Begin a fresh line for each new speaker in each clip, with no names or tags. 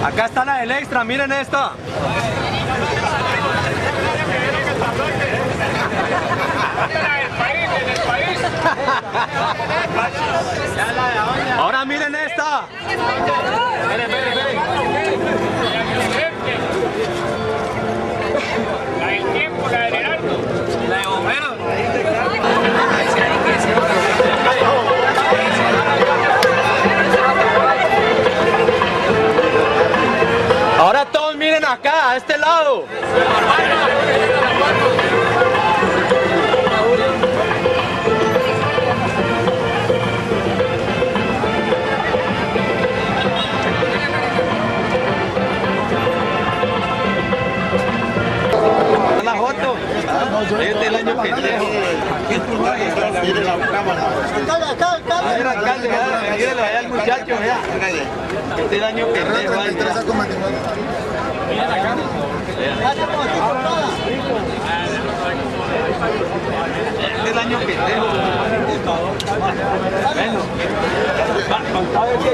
Acá está la del extra, miren esta. Ahora miren esta.
La del tiempo, la del Heraldo. La de bomberos.
Ahora todos miren acá, a este lado. La foto. Este es el año pendejo.
Mire la cámara.
A ver, alcalde, mírelo allá al muchacho, vea. Este es el año pendejo. Mira la cámara. Este es el año pendejo. Bueno. ¿Sabe qué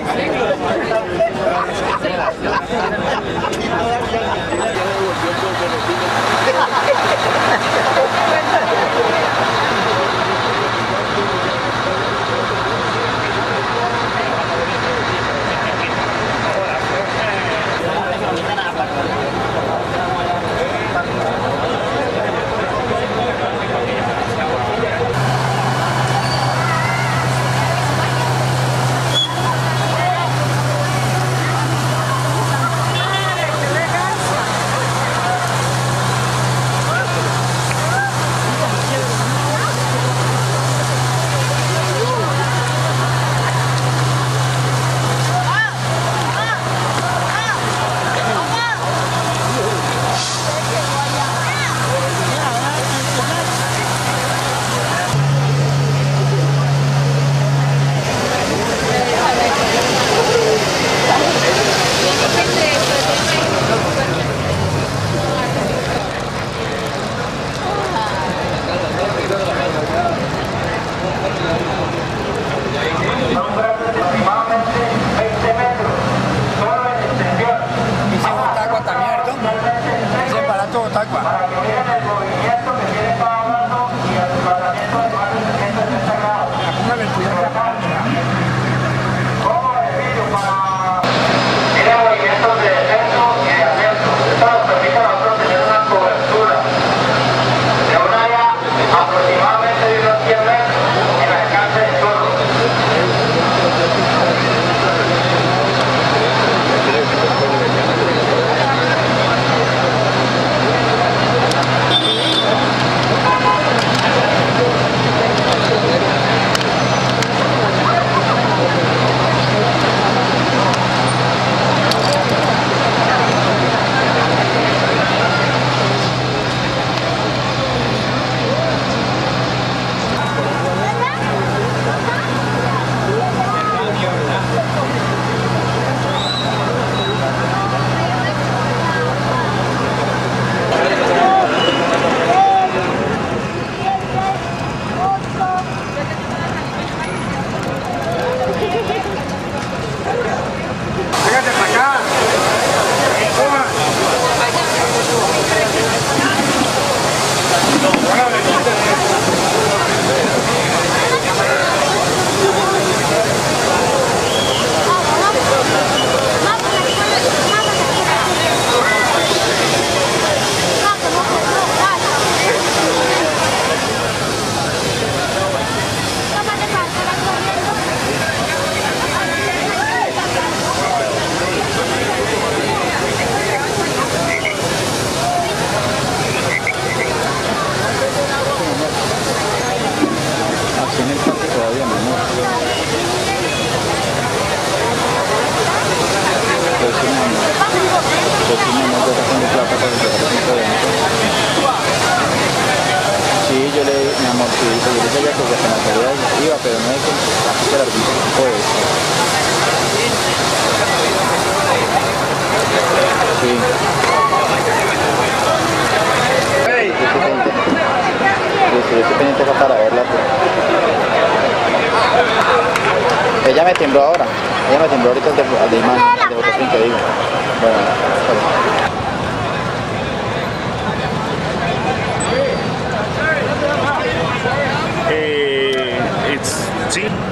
para que vean el movimiento que tiene para hablando y el desplazamiento de más de 360 grados. Como beneficio para tiene movimientos de descenso y de ascenso. Esto nos permite a nosotros tener una cobertura de un área aproximadamente de unos 100 metros en el alcance del suelo.
Sí, yo le, mi amor, sí, yo le decía que se me quería iba, pero no es que aquí el arbitro puede. Sí.
Hey.
Yo estoy pendiente acá para verla. Ella me timbró ahora. Ella me timbró ahorita al de imagen, de votación que digo. Bueno, hasta
It's cheap.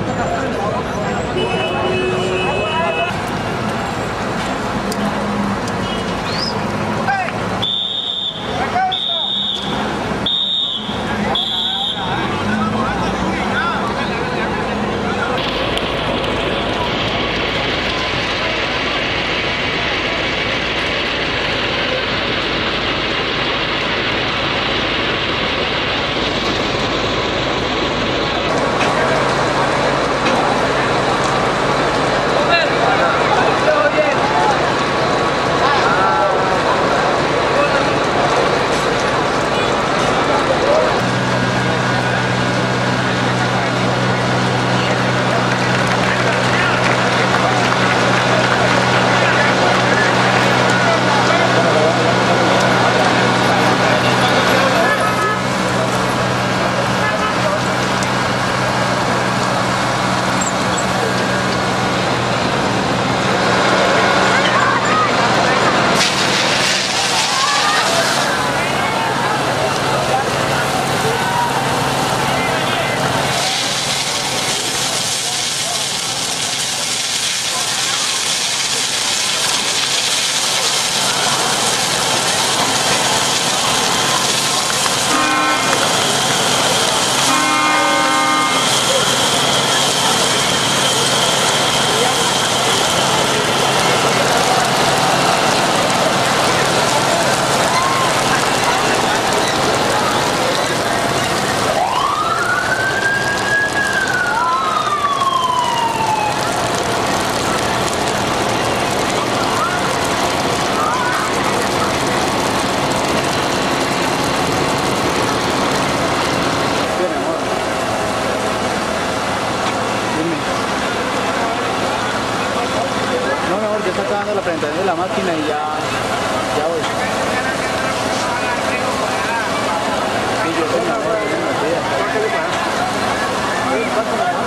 Ya está acabando la presentación de la máquina y ya voy. Sí, yo tengo una idea.